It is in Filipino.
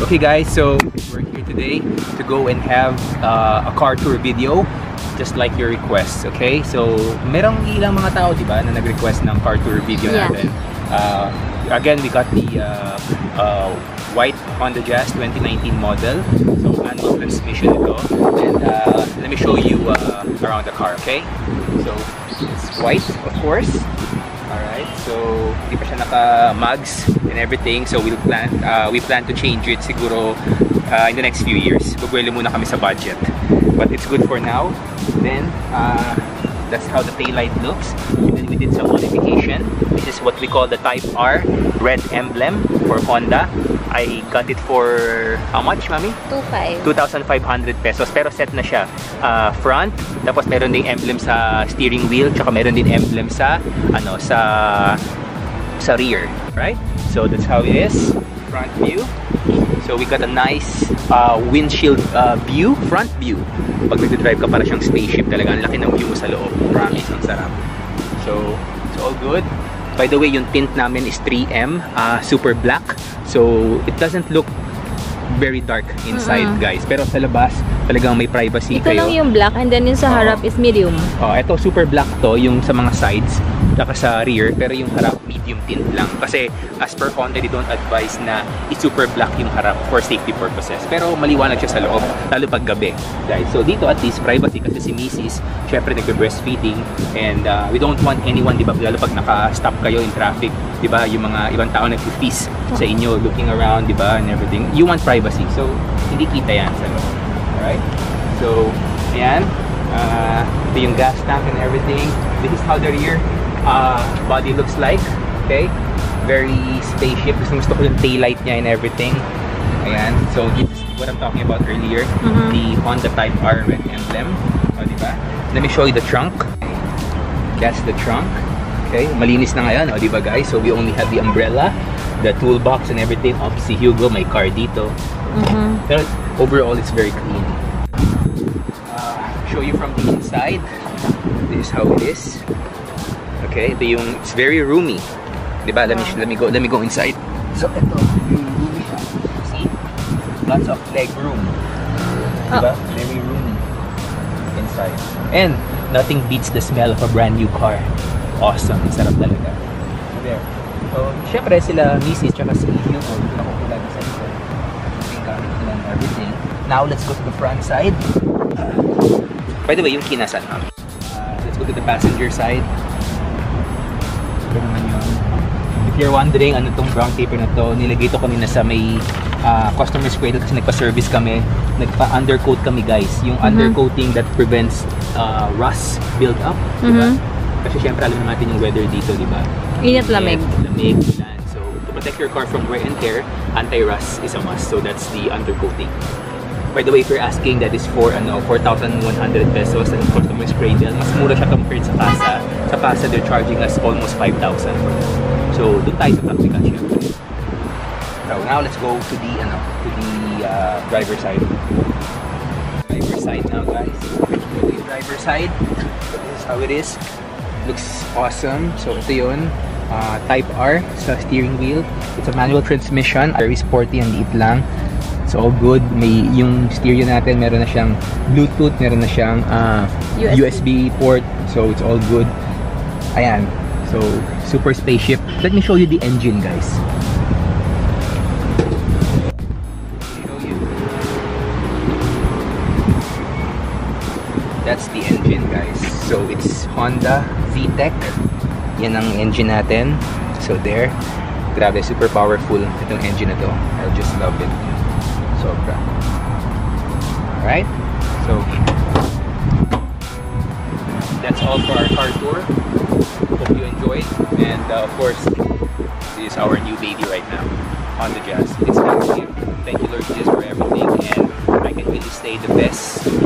Okay guys, so we're here today to go and have a car tour video just like your requests, okay? So merong ilang mga tao, di ba, na nag-request ng car tour video natin. Again, we got the white Honda Jazz 2019 model. So manual transmission ito. And let me show you around the car, okay? So it's white, of course. Alright, so hindi pa siya naka-mugs and everything. So we plan to change it siguro in the next few years. Bubuelo muna kami sa budget. But it's good for now. Then, that's how the taillight looks. And then we did some modification. This is what we call the Type R red emblem for Honda. I got it for how much, Mami? 2,500 pesos. Pero set na siya. Front, tapos meron din emblem sa steering wheel, tsaka meron din emblem sa sa rear, right? So that's how it is. Front view. So we got a nice windshield view, front view. Pag nag-drive ka, para siyang spaceship talaga. Ang laki ng view mo sa loob. Promise, ang sarap. So it's all good. By the way, yung tint namin is 3M, super black. So it doesn't look very dark inside, guys. Pero sa labas, talagang may privacy kayo. Ito lang yung black and then yung sa harap is medium. Ito super black to, yung sa mga sides, saka sa rear. Pero yung harap, medium tint lang. Kasi as per Honda, they don't advise na i-super black yung harap for safety purposes. Pero maliwanag siya sa loob, lalo pag gabi, guys. So dito at least privacy kasi si Mrs. syempre nagbe-breastfeeding. And we don't want anyone, di ba? Lalo pag naka-stop kayo in traffic, di ba? Yung mga ibang tao nag-feast sa inyo, looking around, di ba? And everything. You want privacy. So, hindi kita yan sa loob. Alright? So, ayan. Ito yung gas tank and everything. This is how the rear body looks like. Okay? Very spaceship. Gusto ko yung taillight niya and everything. Ayan. So, this is what I'm talking about earlier. The Honda Type R red emblem. O, diba? Let me show you the trunk. That's the trunk. Okay? Malinis na ngayon. O, diba guys? So, we only have the umbrella, the toolbox and everything. Si Hugo, may car dito. Pero overall, it's very clean. Show you from the inside. This is how it is. Okay, ito yung, it's very roomy. Diba? Let me go inside. So ito, yung roomy siya. See? Lots of leg room. Diba? Very roomy inside. And nothing beats the smell of a brand new car. Awesome. Sarap talaga. So there. So, syempre sila Mrs. tsaka si Hugo. Nakukulan sa likod. And everything. Now let's go to the front side. By the way, yung kinasan, let's go to the passenger side. Ito naman yun. If you're wondering ano tong brown paper na to, nilagay ito kanina sa may customer's cradle kasi nagpa-service kami. Nagpa-undercoat kami, guys. Yung undercoating that prevents rust build up. Diba? Kasi syempre alam natin yung weather dito, diba? Init, lamig. Lamig, ulan. So to protect your car from wear and tear, anti-rust is a must. So that's the undercoating. By the way, if you're asking, that is for 4,100 pesos and customer's cradle. Mas mura siya compared sa Pasa. Sa Pasa, they're charging us almost 5,000 for that. So, doon tayo sa Taktika, syempre. So, now let's go to the driver side. Driver side now, guys. The driver side. This is how it is. Looks awesome. So, ito yun. Type R sa steering wheel. It's a manual transmission. Very sporty and liit lang. It's all good. May yung stereo natin, meron na siyang Bluetooth, meron na siyang USB port. So it's all good. Ayan. So super spaceship. Let me show you the engine, guys. That's the engine, guys. So it's Honda VTEC. Yan ang engine natin. So there. Grabe, super powerful itong engine na to. I just love it. Sobra. Alright, so that's all for our car tour. Hope you enjoyed, and of course this is our new baby right now, Honda Jazz. It's very clear. Thank you, Lord Jesus, for everything, and I can really say the best